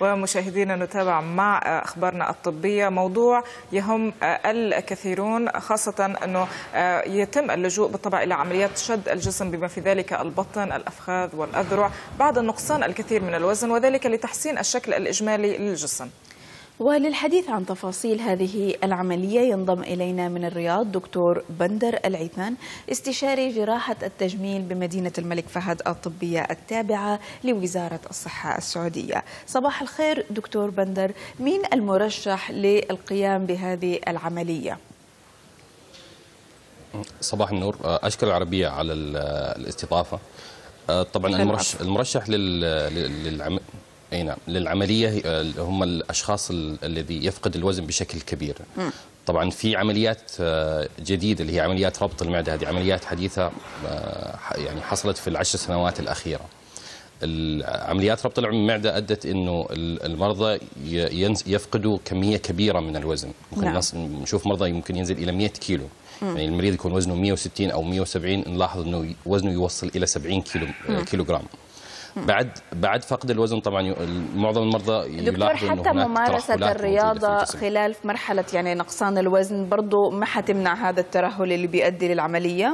ومشاهدينا نتابع مع أخبارنا الطبية موضوع يهم الكثيرون، خاصة أنه يتم اللجوء بالطبع إلى عمليات شد الجسم بما في ذلك البطن، الأفخاذ والأذرع بعد النقصان الكثير من الوزن، وذلك لتحسين الشكل الإجمالي للجسم. وللحديث عن تفاصيل هذه العملية ينضم إلينا من الرياض دكتور بندر العيثان، استشاري جراحة التجميل بمدينة الملك فهد الطبية التابعة لوزارة الصحة السعودية. صباح الخير دكتور بندر، مين المرشح للقيام بهذه العملية؟ صباح النور، أشكر العربية على الاستضافة. طبعا المرشح للعملية هم الأشخاص الذي يفقد الوزن بشكل كبير. طبعا في عمليات جديدة اللي هي عمليات ربط المعدة، هذه عمليات حديثة يعني حصلت في ال10 سنوات الأخيرة. عمليات ربط المعدة أدت أنه المرضى يفقدوا كمية كبيرة من الوزن. ممكن نشوف مرضى يمكن ينزل إلى 100 كيلو. يعني المريض يكون وزنه 160 أو 170، نلاحظ أنه وزنه يوصل إلى 70 كيلوغرام. بعد فقد الوزن طبعا معظم المرضى يلاحظوا انه حتى ممارسة الرياضة خلال مرحلة يعني نقصان الوزن برضه ما حتمنع هذا الترهل اللي بيؤدي للعملية؟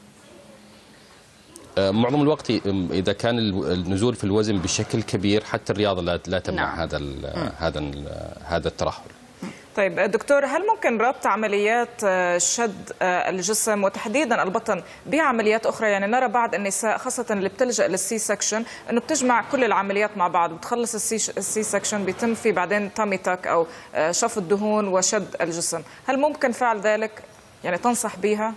معظم الوقت اذا كان النزول في الوزن بشكل كبير حتى الرياضة لا تمنع هذا الترهل. طيب دكتور، هل ممكن ربط عمليات شد الجسم وتحديدا البطن بعمليات أخرى؟ يعني نرى بعض النساء خاصة اللي بتلجأ للسي سكشن أنه بتجمع كل العمليات مع بعض، بتخلص السي سكشن بيتم في بعدين تامي تاك أو شف الدهون وشد الجسم. هل ممكن فعل ذلك؟ يعني تنصح بها؟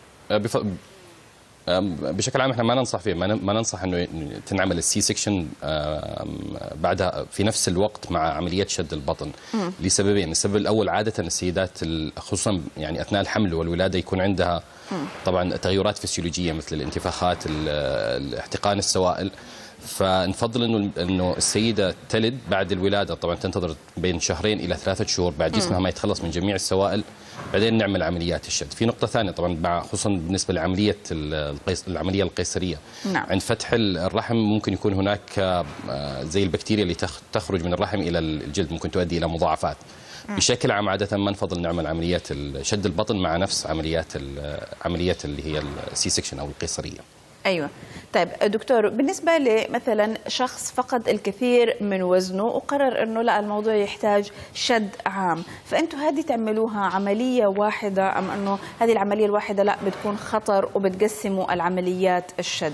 بشكل عام احنا ما ننصح فيه، ما ننصح انه تنعمل السي سكشن بعدها في نفس الوقت مع عمليات شد البطن لسببين. السبب الاول عاده السيدات خصوصا يعني اثناء الحمل والولاده يكون عندها طبعا تغيرات فسيولوجيه مثل الانتفاخات، احتقان السوائل، فنفضل انه السيده تلد بعد الولاده، طبعا تنتظر بين 2 إلى 3 شهور بعد جسمها ما يتخلص من جميع السوائل، بعدين نعمل عمليات الشد. في نقطه ثانيه طبعا خصوصا بالنسبه لعمليه العمليه القيصريه، عند فتح الرحم ممكن يكون هناك زي البكتيريا اللي تخرج من الرحم الى الجلد، ممكن تؤدي الى مضاعفات. بشكل عام عاده ما نفضل نعمل عمليات شد البطن مع نفس عمليات اللي هي السي سكشن او القيصريه. أيوة. طيب دكتور، بالنسبة لمثلا شخص فقد الكثير من وزنه وقرر أنه لا الموضوع يحتاج شد عام، فأنتوا هذه تعملوها عملية واحدة أم أنه هذه العملية الواحدة لا بتكون خطر وبتقسموا العمليات الشد؟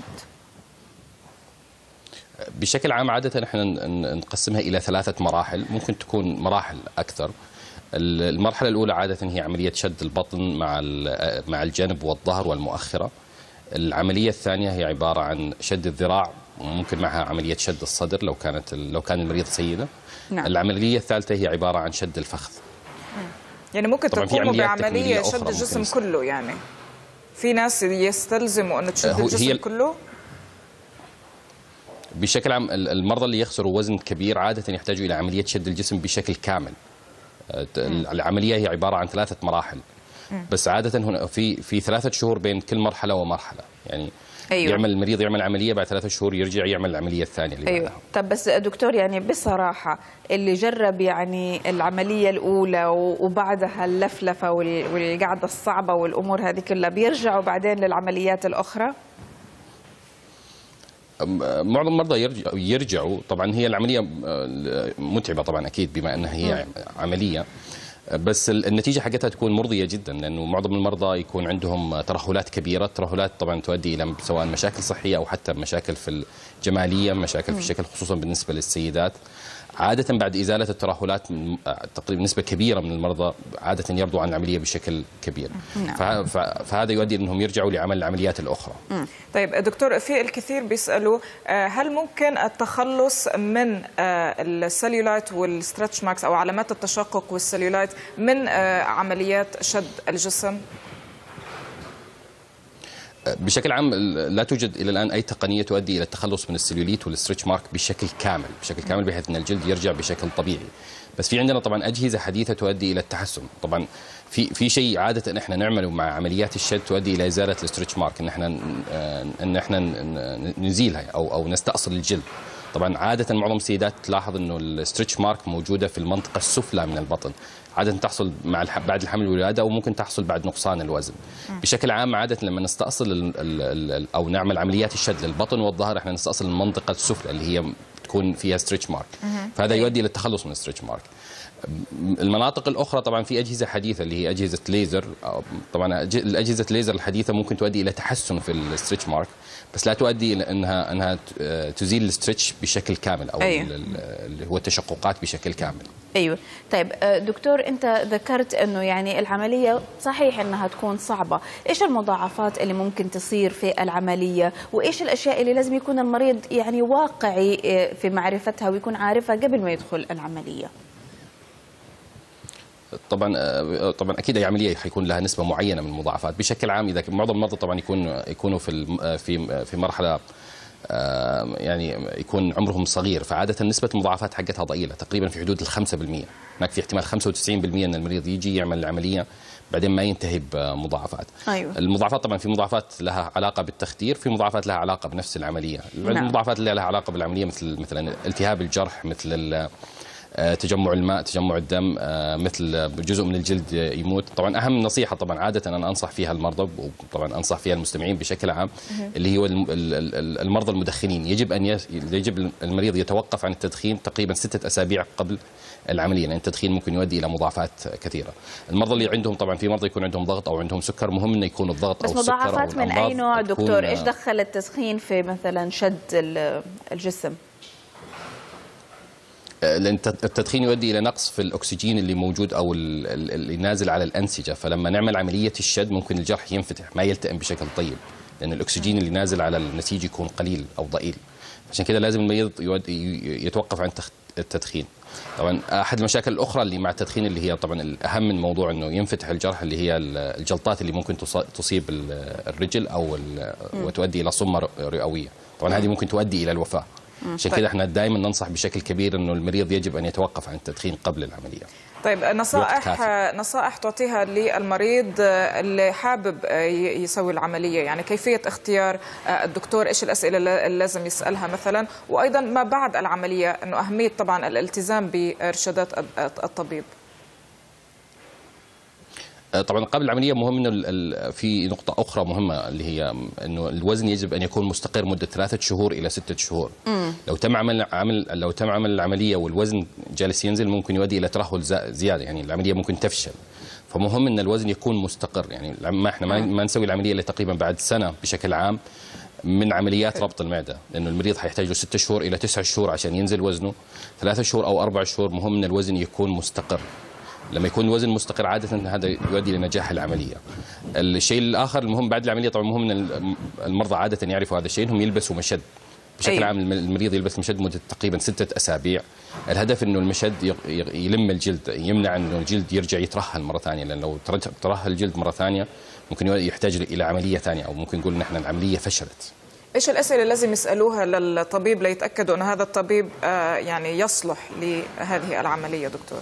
بشكل عام عادة احنا نقسمها إلى 3 مراحل، ممكن تكون مراحل أكثر. المرحلة الأولى عادة هي عملية شد البطن مع الجانب والظهر والمؤخرة. العملية الثانية هي عبارة عن شد الذراع، وممكن معها عملية شد الصدر لو كان المريض سيدة. العملية الثالثة هي عبارة عن شد الفخذ. يعني ممكن تقوموا بعملية شد الجسم كله؟ يعني في ناس يستلزموا أن تشد الجسم كله؟ بشكل عام المرضى اللي يخسروا وزن كبير عادة يحتاجوا إلى عملية شد الجسم بشكل كامل. العملية هي عبارة عن 3 مراحل، بس عادة هنا في 3 شهور بين كل مرحلة ومرحلة. يعني أيوة. المريض يعمل عملية بعد 3 شهور يرجع يعمل العملية الثانية اللي أيوة. طب بس دكتور، يعني بصراحة اللي جرب يعني العملية الأولى وبعدها اللفلفة والقعدة الصعبة والأمور هذه كلها بيرجعوا بعدين للعمليات الأخرى؟ معظم المرضى يرجعوا. طبعا هي العملية متعبة طبعا أكيد بما أنها هي عملية، بس النتيجة حقتها تكون مرضية جدا، لأنه معظم المرضى يكون عندهم ترهلات كبيرة. الترهلات طبعا تؤدي إلى سواء مشاكل صحية أو حتى مشاكل في الجمالية، مشاكل في الشكل خصوصا بالنسبة للسيدات. عادة بعد إزالة الترهلات تقريبا نسبة كبيرة من المرضى عادة يرضوا عن العملية بشكل كبير. فهذا يؤدي أنهم يرجعوا لعمل العمليات الأخرى. طيب دكتور، في الكثير بيسألوا هل ممكن التخلص من السليولايت والستريتش ماركس أو علامات التشقق والسليولايت من عمليات شد الجسم؟ بشكل عام لا توجد الى الان اي تقنيه تؤدي الى التخلص من السليوليت والستريتش مارك بشكل كامل بحيث ان الجلد يرجع بشكل طبيعي. بس في عندنا طبعا اجهزه حديثه تؤدي الى التحسن. طبعا في شيء عاده احنا نعمله مع عمليات الشد تؤدي الى ازاله الستريتش مارك، ان احنا نزيلها او نستأصل الجلد. طبعا عاده معظم السيدات تلاحظ انه الستريتش مارك موجوده في المنطقه السفلى من البطن، عاده تحصل بعد الحمل والولاده، او ممكن تحصل بعد نقصان الوزن. بشكل عام عاده لما نستأصل او نعمل عمليات الشد للبطن والظهر، احنا نستأصل المنطقه السفلى اللي هي تكون فيها ستريتش مارك، فهذا يؤدي للتخلص من الستريتش مارك. المناطق الاخرى طبعا في اجهزه حديثه اللي هي اجهزه ليزر، طبعا الاجهزه الليزر الحديثه ممكن تؤدي الى تحسن في الستريتش مارك، بس لا تؤدي الى انها تزيل الستريتش بشكل كامل، او اللي هو التشققات بشكل كامل. ايوه. طيب دكتور، انت ذكرت انه يعني العمليه صحيح انها تكون صعبه، ايش المضاعفات اللي ممكن تصير في العمليه، وايش الاشياء اللي لازم يكون المريض يعني واقعي في معرفتها ويكون عارفها قبل ما يدخل العمليه؟ طبعا اكيد اي عمليه حيكون لها نسبه معينه من المضاعفات. بشكل عام اذا معظم المرضى طبعا يكونوا في مرحله يعني يكون عمرهم صغير، فعاده نسبه المضاعفات حقتها ضئيله، تقريبا في حدود ال 5%. هناك في احتمال 95% ان المريض يجي يعمل العمليه بعدين ما ينتهي بمضاعفات. أيوة. المضاعفات طبعا في مضاعفات لها علاقه بالتخدير، في مضاعفات لها علاقه بنفس العمليه. المضاعفات اللي لها علاقه بالعمليه مثلا التهاب الجرح، مثل تجمع الماء، تجمع الدم، مثل جزء من الجلد يموت. طبعا اهم نصيحه طبعا عاده انا انصح فيها المرضى، وطبعا انصح فيها المستمعين بشكل عام، اللي هو المرضى المدخنين، يجب المريض يتوقف عن التدخين تقريبا 6 أسابيع قبل العمليه، لان التدخين ممكن يؤدي الى مضاعفات كثيره. المرضى اللي عندهم طبعا في مرضى يكون عندهم ضغط او عندهم سكر، مهم انه يكون الضغط او السكر. بس مضاعفات من اي نوع دكتور؟ ايش دخل التدخين في مثلا شد الجسم؟ لأن التدخين يؤدي إلى نقص في الأكسجين اللي موجود أو اللي نازل على الأنسجة، فلما نعمل عملية الشد ممكن الجرح ينفتح ما يلتئم بشكل طيب، لأن الأكسجين اللي نازل على النسيج يكون قليل أو ضئيل. عشان كده لازم المريض يتوقف عن التدخين. طبعا أحد المشاكل الأخرى اللي مع التدخين اللي هي طبعا الأهم من موضوع إنه ينفتح الجرح، اللي هي الجلطات اللي ممكن تصيب الرجل أو وتؤدي إلى صمة رئوية. طبعا هذه ممكن تؤدي إلى الوفاة. عشان كده احنا دائما ننصح بشكل كبير انه المريض يجب ان يتوقف عن التدخين قبل العمليه. طيب نصائح تعطيها للمريض اللي حابب يسوي العمليه، يعني كيفيه اختيار الدكتور، ايش الاسئله اللي لازم يسالها مثلا، وايضا ما بعد العمليه، انه اهميه طبعا الالتزام بارشادات الطبيب. طبعا قبل العمليه مهم انه في نقطه اخرى مهمه، اللي هي انه الوزن يجب ان يكون مستقر مده 3 شهور الى 6 شهور. لو تم عمل العمليه والوزن جالس ينزل ممكن يؤدي الى ترهل زياده، يعني العمليه ممكن تفشل. فمهم ان الوزن يكون مستقر، يعني ما احنا ما نسوي العمليه الا تقريبا بعد سنه بشكل عام من عمليات ربط المعده، لانه المريض حيحتاج له 6 شهور الى 9 شهور عشان ينزل وزنه. 3 شهور او 4 شهور مهم ان الوزن يكون مستقر. لما يكون الوزن مستقر عادة هذا يؤدي لنجاح العملية. الشيء الآخر المهم بعد العملية، طبعا مهم أن المرضى عادة يعرفوا هذا الشيء، انهم يلبسوا مشد. بشكل عام المريض يلبس مشد مدة تقريبا 6 أسابيع. الهدف انه المشد يلم الجلد، يمنع انه الجلد يرجع يترهل مرة ثانية، لأن لو ترهل الجلد مرة ثانية ممكن يحتاج إلى عملية ثانية، أو ممكن نقول نحن العملية فشلت. ايش الأسئلة اللي لازم يسألوها للطبيب ليتأكدوا أن هذا الطبيب يعني يصلح لهذه العملية دكتور؟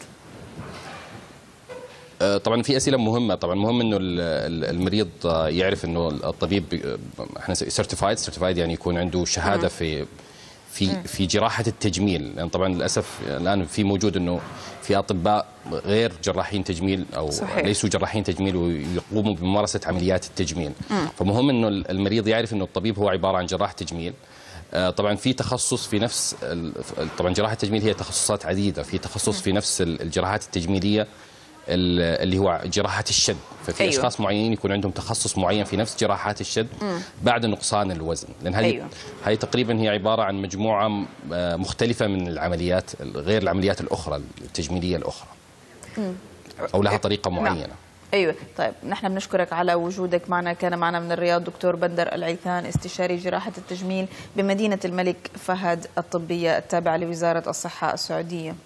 طبعا في اسئله مهمه. طبعا مهم انه المريض يعرف انه الطبيب احنا سيرتيفايد، يعني يكون عنده شهاده في جراحه التجميل، لان طبعا للاسف الان في موجود انه في اطباء غير جراحين تجميل او صحيح. ليسوا جراحين تجميل ويقوموا بممارسه عمليات التجميل. فمهم انه المريض يعرف انه الطبيب هو عباره عن جراح تجميل. طبعا في تخصص في نفس طبعا جراحه التجميل هي تخصصات عديده، في تخصص في نفس الجراحات التجميليه اللي هو جراحة الشد، ففي أيوة. أشخاص معينين يكون عندهم تخصص معين في نفس جراحات الشد بعد نقصان الوزن، لأن هذه تقريبا هي عبارة عن مجموعة مختلفة من العمليات غير العمليات الأخرى التجميلية الأخرى، أو لها طريقة معينة. ايوه. طيب نحن بنشكرك على وجودك معنا. كان معنا من الرياض دكتور بندر العيثان، استشاري جراحة التجميل بمدينة الملك فهد الطبية التابعة لوزارة الصحة السعودية.